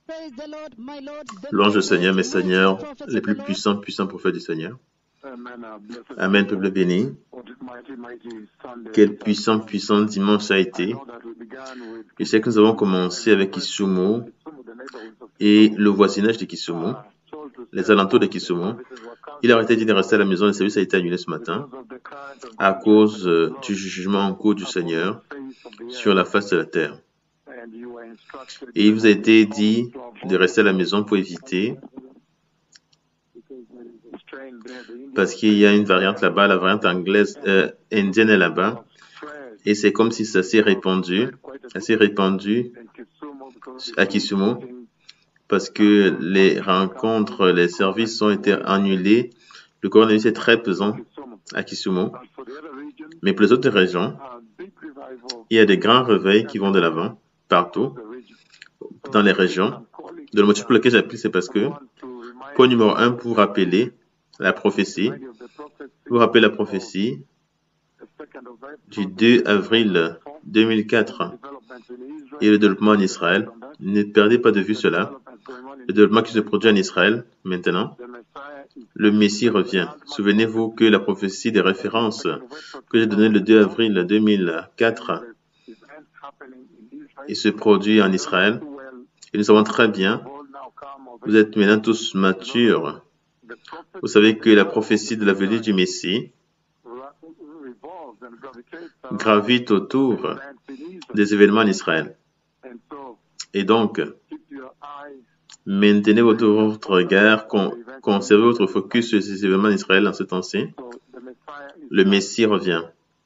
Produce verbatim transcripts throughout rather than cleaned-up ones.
Louange au Seigneur, mes seigneurs, les plus puissants, puissants prophètes du Seigneur. Amen, peuple béni. Quel puissant, puissant dimanche ça a été. Je sais que nous avons commencé avec Kisumu et le voisinage de Kisumu, les alentours de Kisumu. Il a été dit de rester à la maison, le service a été annulé ce matin à cause du jugement en cours du Seigneur sur la face de la terre. Et il vous a été dit de rester à la maison pour éviter, parce qu'il y a une variante là-bas, la variante anglaise, euh, indienne est là-bas, et c'est comme si ça s'est répandu, ça s'est répandu à Kisumu, parce que les rencontres, les services ont été annulés. Le coronavirus est très pesant à Kisumu, mais pour les autres régions, il y a des grands réveils qui vont de l'avant, partout, dans les régions. De le motif pour lequel j'appuie, c'est parce que, point numéro un, pour rappeler la prophétie, pour rappeler la prophétie du deux avril deux mille quatre et le développement en Israël. Ne perdez pas de vue cela. Le développement qui se produit en Israël, maintenant, le Messie revient. Souvenez-vous que la prophétie des références que j'ai donnée le deux avril deux mille quatre, il se produit en Israël. Et nous savons très bien, vous êtes maintenant tous matures. Vous savez que la prophétie de la venue du Messie gravite autour des événements en Israël. Et donc, maintenez votre, votre regard, con, conservez votre focus sur ces événements en Israël en ce temps-ci. Le Messie revient.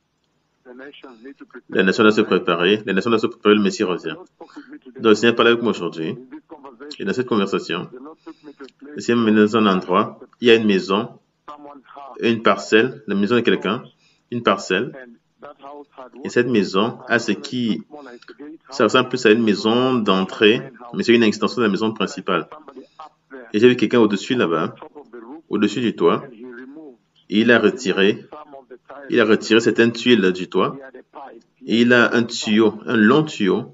La nation doit se préparer. La nation doit se préparer, le Messie revient. Donc, le Seigneur parle avec moi aujourd'hui. Et dans cette conversation, le Seigneur me met dans un endroit, il y a une maison, une parcelle, la maison de quelqu'un, une parcelle. Et cette maison a ce qui, ça ressemble plus à une maison d'entrée, mais c'est une extension de la maison principale. Et j'ai vu quelqu'un au-dessus là-bas, au-dessus du toit, et il a retiré, il a retiré certaines tuiles du toit, et il a un tuyau, un long tuyau,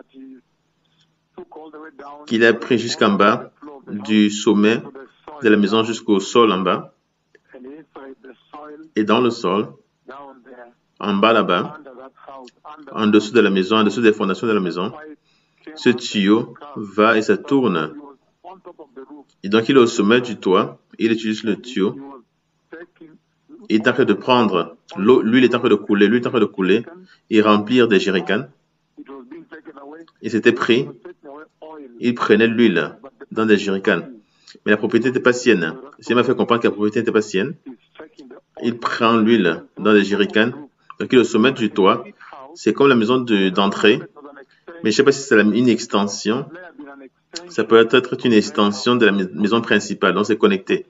qu'il a pris jusqu'en bas, du sommet de la maison jusqu'au sol en bas, et dans le sol, en bas là-bas, en dessous de la maison, en dessous des fondations de la maison, ce tuyau va et ça tourne. Et donc il est au sommet du toit, il utilise le tuyau, il est en train de prendre l'eau, l'huile est en train de couler, l'huile est en train de couler, et remplir des jerrycans. Il s'était pris, il prenait l'huile dans des jerrycans. Mais la propriété n'était pas sienne. Ça m'a fait comprendre que la propriété n'était pas sienne. Il prend l'huile dans des jerrycans. Donc il est au sommet du toit. C'est comme la maison de, d'entrée. Mais je ne sais pas si c'est une extension. Ça peut être une extension de la maison principale. Donc c'est connecté.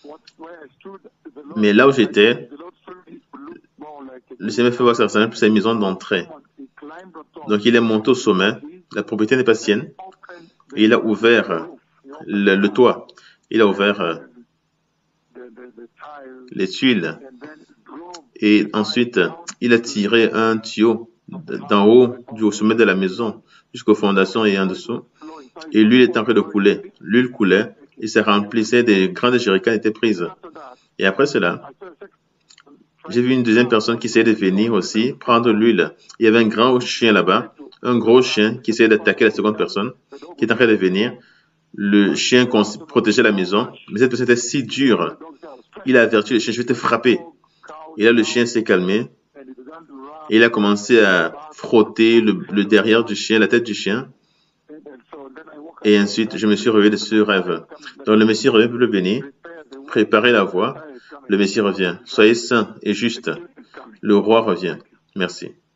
Mais là où j'étais, le Seigneur fait voir que ça ressemble plus à une maison d'entrée. Donc il est monté au sommet. La propriété n'est pas sienne. Et il a ouvert le, le toit. Il a ouvert euh, les tuiles. Et ensuite, il a tiré un tuyau d'en haut, du au sommet de la maison, jusqu'aux fondations et en dessous. Et l'huile est en train de couler. L'huile coulait. Et ça remplissait des grandes jerrycans étaient prises. Et après cela, j'ai vu une deuxième personne qui essayait de venir aussi, prendre l'huile. Il y avait un grand chien là-bas, un gros chien qui essayait d'attaquer la seconde personne, qui est en train de venir. Le chien protégeait la maison, mais cette personne était si dure. Il a averti le chien, je vais te frapper. Et là, le chien s'est calmé. Et il a commencé à frotter le, le derrière du chien, la tête du chien. Et ensuite, je me suis réveillé de ce rêve. Donc, le Messie revient pour le bénir. Préparez la voie. Le Messie revient. Soyez saints et justes. Le roi revient. Merci.